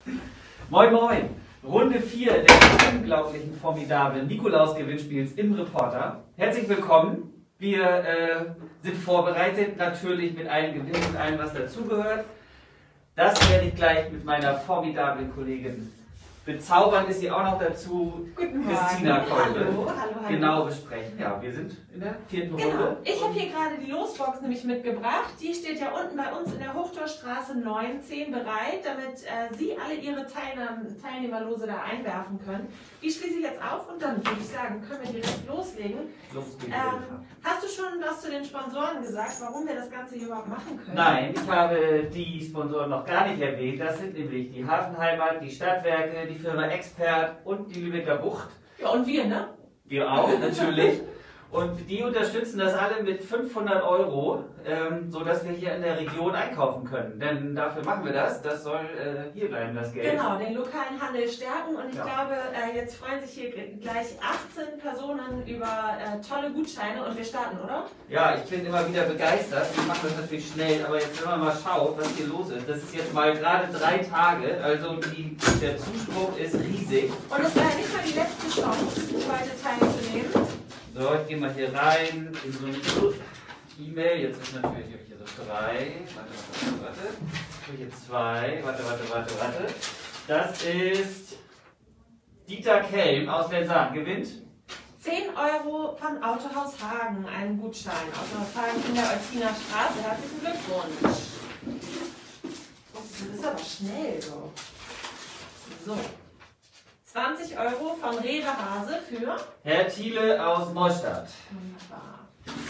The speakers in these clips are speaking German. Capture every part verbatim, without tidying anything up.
Moin Moin! Runde vier des unglaublichen, formidablen Nikolaus-Gewinnspiels im Reporter. Herzlich willkommen. Wir äh, sind vorbereitet, natürlich mit einem Gewinn und allem, was dazugehört. Das werde ich gleich mit meiner formidablen Kollegin bezaubern, ist sie auch noch dazu, Guten Morgen. Christina Kolbe, Hallo, hallo, hallo. genau besprechen. Ja, wir sind in der vierten Genau. Runde. Ich habe hier gerade die Losbox nämlich mitgebracht. Die steht ja unten bei uns in der Hochtorstraße neunzehn bereit, damit äh, Sie alle Ihre Teilnahme, Teilnehmerlose da einwerfen können. Die schließe ich jetzt auf und dann würde ich sagen, können wir direkt loslegen. Los geht's. Ähm, hast du schon was zu den Sponsoren gesagt, warum wir das Ganze hier überhaupt machen können? Nein, ich habe die Sponsoren noch gar nicht erwähnt. Das sind nämlich die Hafenheimat, die Stadtwerke, die Firma Expert und die Lübecker Bucht. Ja, und wir, ne? Wir auch, natürlich. Und die unterstützen das alle mit fünfhundert Euro, ähm, sodass wir hier in der Region einkaufen können. Denn dafür machen wir das. Das soll äh, hier bleiben, das Geld. Genau, den lokalen Handel stärken. Und ich Ja. glaube, äh, jetzt freuen sich hier gleich achtzehn Personen über äh, tolle Gutscheine. Und wir starten, oder? Ja, ich bin immer wieder begeistert. Ich mache das natürlich schnell. Aber jetzt, wenn man mal schaut, was hier los ist. Das ist jetzt mal gerade drei Tage. Also die, der Zuspruch ist riesig. Und es war ja nicht mal die letzte Chance, heute teilzunehmen. So, ich gehe mal hier rein in so eine E-Mail. Jetzt ist natürlich hier so drei. Warte, warte, warte, warte. Hier zwei. Warte, warte, warte, warte. Das ist Dieter Kelm aus Lensahn. Gewinnt zehn Euro von Autohaus Hagen, einen Gutschein. Autohaus Hagen in der Eutiner Straße. Herzlichen Glückwunsch. Oh, das ist aber schnell so. So. zwanzig Euro von Rewe Hase für. Herr Thiele aus Neustadt. Wunderbar.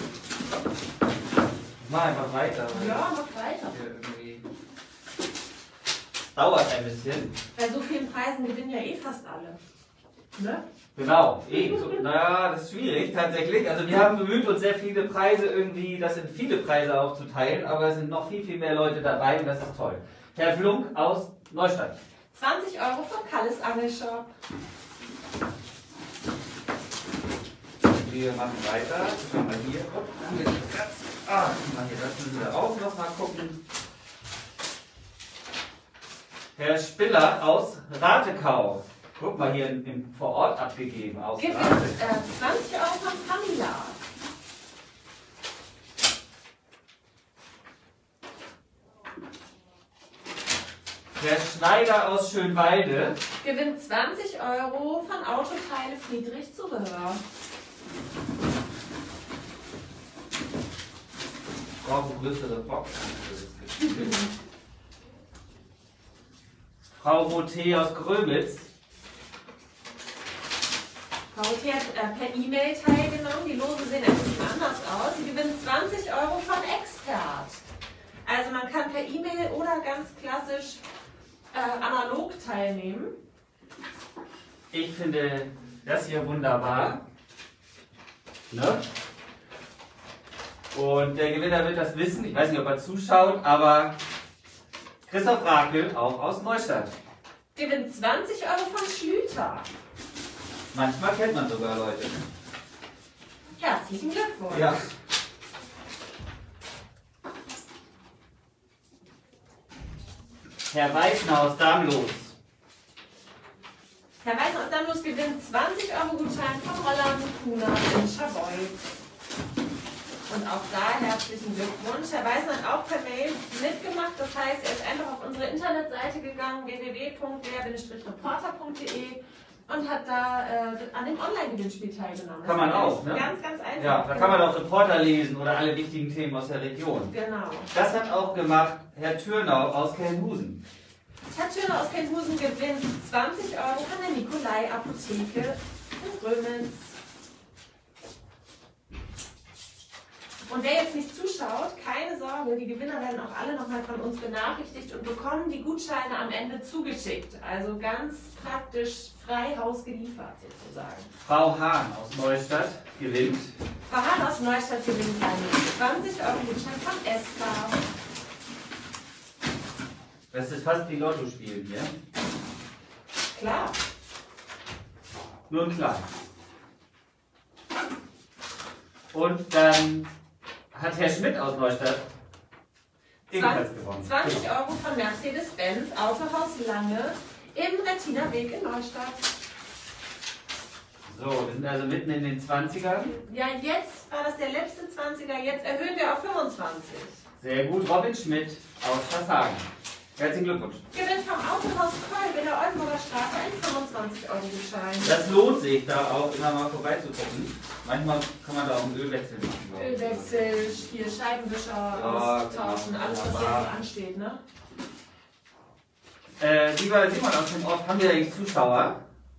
Mal einfach weiter. Ja, mach weiter. Hier irgendwie dauert ein bisschen. Bei so vielen Preisen gewinnen ja eh fast alle. Ne? Genau, eh. So, naja, das ist schwierig tatsächlich. Also wir haben bemüht, uns sehr viele Preise irgendwie, das sind viele Preise aufzuteilen, aber es sind noch viel, viel mehr Leute dabei und das ist toll. Herr Flunk aus Neustadt. zwanzig Euro von Kalles Angelshop. Wir machen weiter. Schauen wir hier. Oh, haben wir das ganz. Ah, mal hier, das müssen wir auch noch mal gucken. Herr Spiller aus Ratekau. Guck mal, hier im, im vor Ort abgegeben. Aus Gibt es Ratekau. äh, zwanzig Euro von Pamela. Herr Schneider aus Schönwalde. Gewinnt zwanzig Euro von Autoteile Friedrich Zubehör. Ich brauche größere Boxen. Frau Roté aus Grömitz. Frau Roté hat äh, per E-Mail teilgenommen. Die Lose sehen ein bisschen anders aus. Sie gewinnt zwanzig Euro von Expert. Also man kann per E-Mail oder ganz klassisch äh, analog teilnehmen. Ich finde das hier wunderbar. Ne? Und der Gewinner wird das wissen. Ich weiß nicht, ob er zuschaut, aber Christoph Rakel, auch aus Neustadt. Gewinnt zwanzig Euro von Schlüter. Manchmal kennt man sogar Leute. Herzlichen Glückwunsch. Ja. Herr Weißner aus Darmlos. Herr Weißner aus Damlos gewinnt zwanzig Euro Gutschein von Roland Kuna in Schaboy. Und auch da herzlichen Glückwunsch. Herr Weißner hat auch per Mail mitgemacht. Das heißt, er ist einfach auf unsere Internetseite gegangen, w w w punkt der reporter punkt de und hat da äh, an dem Online-Gewinnspiel teilgenommen. Kann man Das auch, ne? Ganz, ganz einfach. Ja, da kann man auch Reporter lesen oder alle wichtigen Themen aus der Region. Genau. Das hat auch gemacht Herr Türnau aus Kelnhusen. Herr Türner aus Kelnhusen gewinnt zwanzig Euro von der Nikolai Apotheke in Römens. Und wer jetzt nicht zuschaut, keine Sorge, die Gewinner werden auch alle nochmal von uns benachrichtigt und bekommen die Gutscheine am Ende zugeschickt. Also ganz praktisch frei Haus geliefert sozusagen. Frau Hahn aus Neustadt gewinnt. Frau Hahn aus Neustadt gewinnt einen zwanzig Euro Gutschein von Esther. Das ist fast wie Lotto spielen hier. Klar. Nur ein klein. Und dann hat Herr Schmidt aus Neustadt Ebenfalls gewonnen. zwanzig Euro von Mercedes-Benz, Autohaus Lange, im Retina-Weg in Neustadt. So, wir sind also mitten in den zwanzigern. Ja, jetzt war das der letzte zwanziger, jetzt erhöhen wir auf fünfundzwanzig. Sehr gut, Robin Schmidt aus Schafhagen. Herzlichen Glückwunsch. Gewinnt vom Autohaus Kolb in der Oldenburger Straße ein fünfundzwanzig Euro Gutschein. Das lohnt sich, da auch immer mal vorbeizugucken. Manchmal kann man da auch einen Ölwechsel machen. Ölwechsel, hier Scheibenwischer Ja, austauschen, genau. alles was jetzt so ansteht, ne? Äh, lieber Simon aus dem Ort, haben wir eigentlich Zuschauer?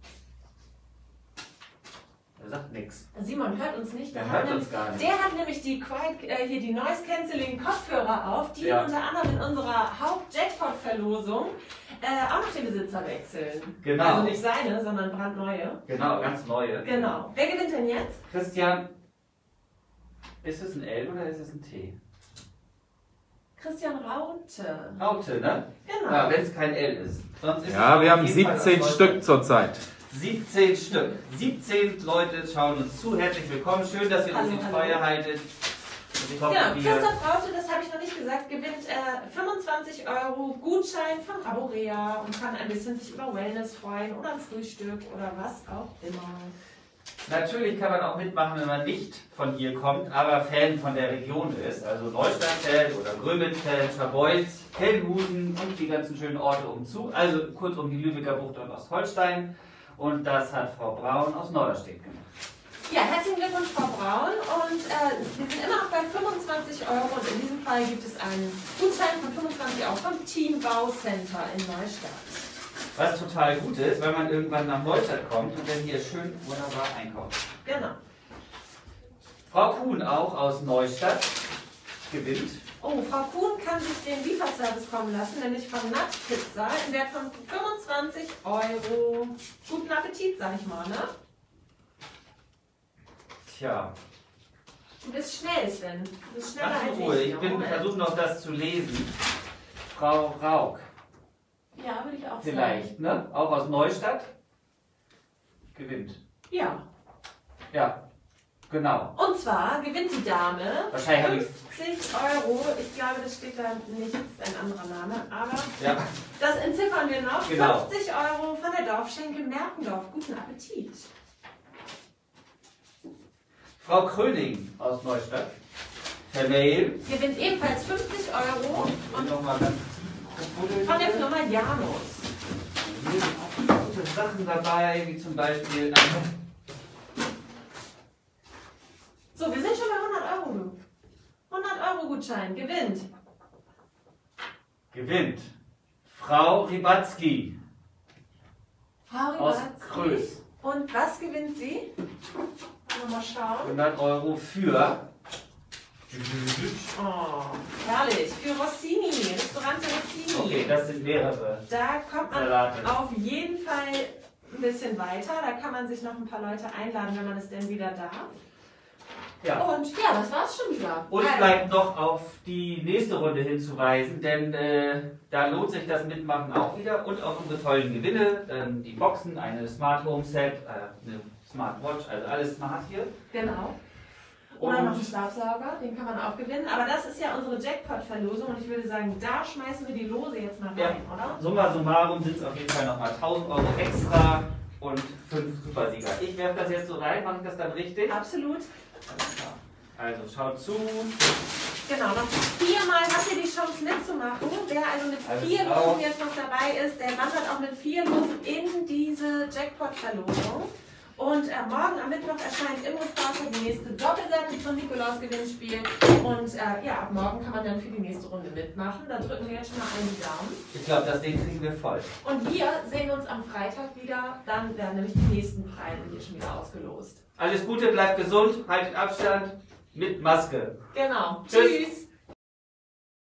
Er sagt nichts. Simon hört uns nicht. Der Der, hört hat, uns gar nicht. der hat nämlich die, Quiet, äh, hier die Noise Cancelling Kopfhörer auf, die Ja. unter anderem in unserer Haupt-Jackpot-Verlosung äh, auch noch den Besitzer wechseln. Genau. Also nicht seine, sondern brandneue. Genau, ganz neue. Genau. Wer gewinnt denn jetzt? Christian, ist es ein L oder ist es ein T? Christian Raute. Raute, ne? Genau. Ja, wenn es kein L ist. Sonst ist Ja, es wir auf haben jeden Fall siebzehn das Stück Leute. zurzeit. siebzehn Stück. siebzehn Leute schauen uns zu. Herzlich willkommen. Schön, dass ihr uns Hallo, die hallo. Treue haltet. Und ich hoffe, Genau, wir Christoph Raute, das habe ich noch nicht gesagt, gewinnt äh, fünfundzwanzig Euro Gutschein von Raborea und kann ein bisschen sich über Wellness freuen oder ein Frühstück oder was auch immer. Natürlich kann man auch mitmachen, wenn man nicht von hier kommt, aber Fan von der Region ist. Also Neustadt-Fan oder Grömitz-Fan, Scharbeutz, Kellenhusen und die ganzen schönen Orte umzu. Also kurz um die Lübecker Bucht und Ostholstein. Und das hat Frau Braun aus Norderstedt gemacht. Ja, herzlichen Glückwunsch, Frau Braun. Und äh, wir sind immer noch bei fünfundzwanzig Euro und in diesem Fall gibt es einen Gutschein von fünfundzwanzig Euro vom Team Baucenter in Neustadt. Was total gut ist, wenn man irgendwann nach Neustadt kommt und dann hier schön wunderbar einkauft. Genau. Frau Kuhn auch aus Neustadt gewinnt. Oh, Frau Kuhn kann sich den Lieferservice kommen lassen, nämlich von Nut Pizza in Wert von fünfundzwanzig Euro. Guten Appetit, sag ich mal, ne? Tja, Du bist schnell, Sven. Du bist schneller ganz als in Ruhe. ich. Ich bin Moment. versuche noch das zu lesen. Frau Rauk. Ja, würde ich auch Vielleicht, ne? Auch aus Neustadt. Gewinnt. sagen. Ja. Ja, genau. Und zwar gewinnt die Dame Wahrscheinlich habe ich. fünfzig Euro. Ich glaube, das steht da nicht, das ist ein anderer Name, aber Ja, das entziffern wir noch. Genau. fünfzig Euro von der Dorfschenke Merkendorf. Guten Appetit. Frau Kröning aus Neustadt. Per Mail. Gewinnt ebenfalls fünfzig Euro Und nochmal ganz tief. von der Firma Janus. Hier sind auch gute Sachen dabei, wie zum Beispiel. So, wir sind schon bei hundert Euro. du. hundert Euro Gutschein. Gewinnt. Gewinnt. Frau Ribatzki Frau aus Ribatzki. Krös. Und was gewinnt sie? Mal schauen. hundert Euro für. Oh, herrlich. Für Rossini, Restaurante Rossini. Okay, das sind mehrere. Da kommt man Salate. auf jeden Fall ein bisschen weiter. Da kann man sich noch ein paar Leute einladen, wenn man es denn wieder darf. Ja. Und ja, das war's schon wieder. Uns Also, bleibt noch auf die nächste Runde hinzuweisen, denn äh, da lohnt sich das Mitmachen auch wieder und auf unsere tollen Gewinne, ähm, die Boxen, eine Smart Home Set, äh, eine Smartwatch, also alles smart hier. Genau. Oder Und- noch einen Staubsauger, den kann man auch gewinnen. Aber das ist ja unsere Jackpot-Verlosung und ich würde sagen, da schmeißen wir die Lose jetzt mal Ja. rein, oder? Summa summarum sind es auf jeden Fall nochmal tausend Euro extra und fünf Supersieger. Ich werfe das jetzt so rein, mache ich das dann richtig? Absolut. Alles klar. Also schaut zu. Genau, noch viermal habt ihr die Chance mitzumachen. Wer also mit Alles vier klar. Losen jetzt noch dabei ist, der wandert auch mit vier Losen in diese Jackpot-Verlosung. Und äh, morgen am Mittwoch erscheint im Reporter die nächste Doppelseite zum Nikolaus-Gewinnspiel. Und äh, ja, ab morgen kann man dann für die nächste Runde mitmachen. Da drücken wir jetzt schon mal einen Daumen. Ich glaube, das Ding kriegen wir voll. Und wir sehen uns am Freitag wieder. Dann werden nämlich die nächsten Preise hier schon wieder ausgelost. Alles Gute, bleibt gesund, haltet Abstand mit Maske. Genau. Tschüss. Tschüss.